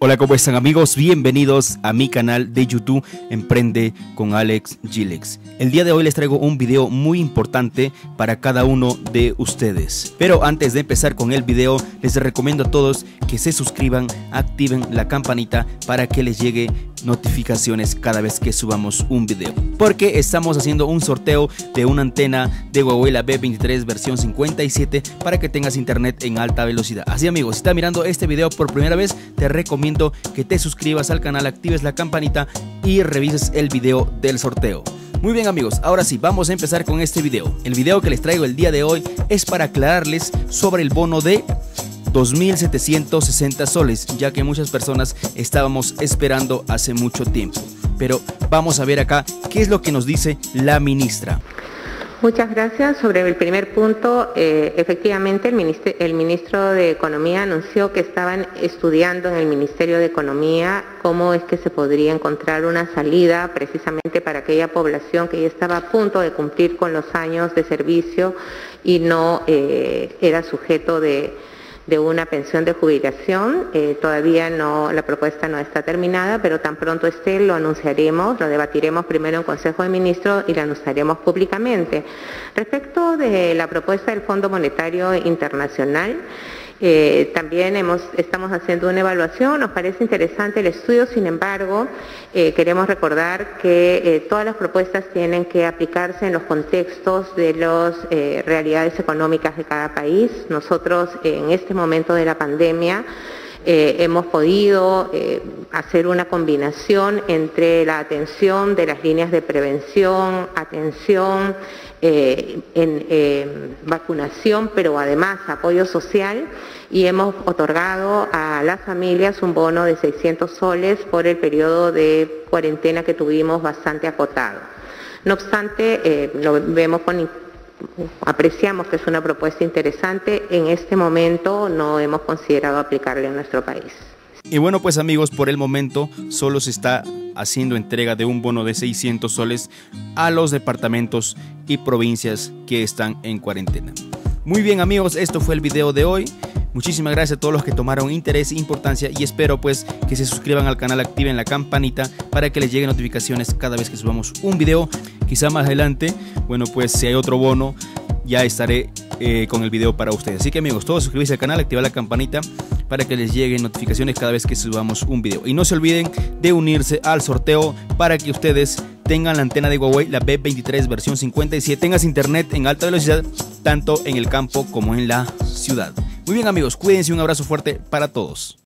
Hola, ¿cómo están amigos? Bienvenidos a mi canal de YouTube Emprende con Alex Gilex. El día de hoy les traigo un video muy importante para cada uno de ustedes. Pero antes de empezar con el video, les recomiendo a todos que se suscriban, activen la campanita para que les llegue notificaciones cada vez que subamos un video. Porque estamos haciendo un sorteo de una antena de Huawei, la B23 versión 57, para que tengas internet en alta velocidad. Así amigos, si estás mirando este video por primera vez, te recomiendo que te suscribas al canal, actives la campanita y revises el video del sorteo. Muy bien amigos, ahora sí, vamos a empezar con este video. El video que les traigo el día de hoy es para aclararles sobre el bono de 2.760 soles, ya que muchas personas estábamos esperando hace mucho tiempo. Pero vamos a ver acá qué es lo que nos dice la ministra. Muchas gracias. Sobre el primer punto, efectivamente el ministro de Economía anunció que estaban estudiando en el Ministerio de Economía cómo es que se podría encontrar una salida precisamente para aquella población que ya estaba a punto de cumplir con los años de servicio y no era sujeto de una pensión de jubilación. Todavía no, la propuesta no está terminada, pero tan pronto esté lo anunciaremos, lo debatiremos primero en Consejo de Ministros y lo anunciaremos públicamente. Respecto de la propuesta del Fondo Monetario Internacional, también estamos haciendo una evaluación, nos parece interesante el estudio, sin embargo, queremos recordar que todas las propuestas tienen que aplicarse en los contextos de las realidades económicas de cada país. Nosotros en este momento de la pandemia hemos podido hacer una combinación entre la atención de las líneas de prevención, atención en vacunación, pero además apoyo social, y hemos otorgado a las familias un bono de 600 soles por el periodo de cuarentena que tuvimos bastante acotado. No obstante, apreciamos que es una propuesta interesante. En este momento no hemos considerado aplicarle en nuestro país. Y bueno pues amigos, por el momento solo se está haciendo entrega de un bono de 600 soles a los departamentos y provincias que están en cuarentena. Muy bien amigos, esto fue el video de hoy. Muchísimas gracias a todos los que tomaron interés e importancia y espero pues que se suscriban al canal, activen la campanita para que les lleguen notificaciones cada vez que subamos un video. Quizá más adelante, bueno pues si hay otro bono ya estaré con el video para ustedes. Así que amigos, todos suscribirse al canal, activar la campanita para que les lleguen notificaciones cada vez que subamos un video. Y no se olviden de unirse al sorteo para que ustedes tengan la antena de Huawei, la B23 versión 57, tengas internet en alta velocidad tanto en el campo como en la ciudad. Muy bien amigos, cuídense, un abrazo fuerte para todos.